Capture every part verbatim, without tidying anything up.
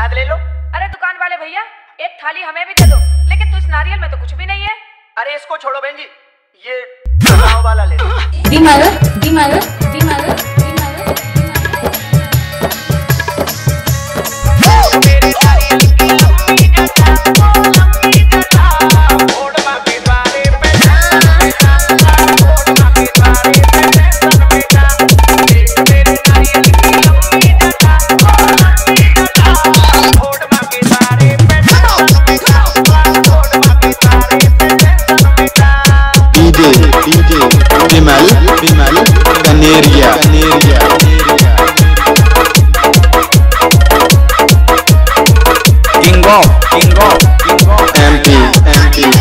प्रसाद ले लो। अरे दुकान वाले भैया, एक थाली हमें भी दे दो। लेकिन तो इस नारियल में तो कुछ भी नहीं है। अरे इसको छोड़ो बहन जी, ये गाँव वाला ले लो। बीमार बीमार बीमार Vimal Vimal Kaneria Kaneria king of king of king of MP MP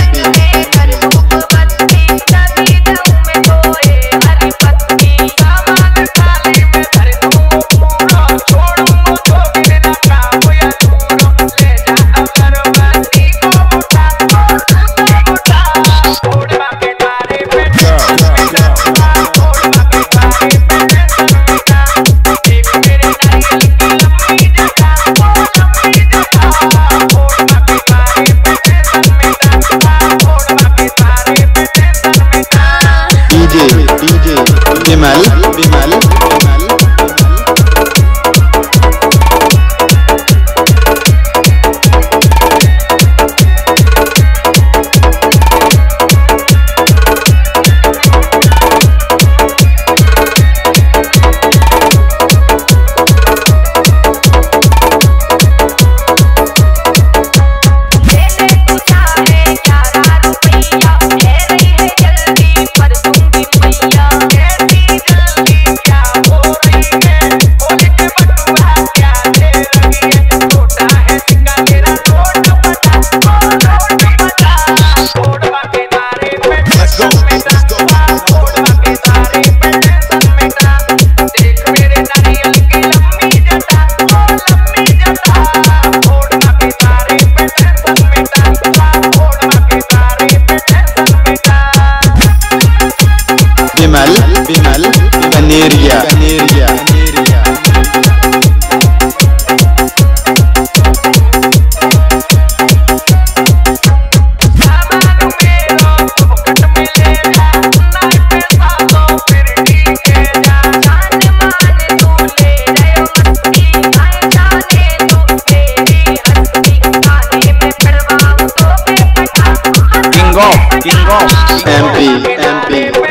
Vimal Vimal Vimal Vimal Kaneria Kaneria king of king of MP MP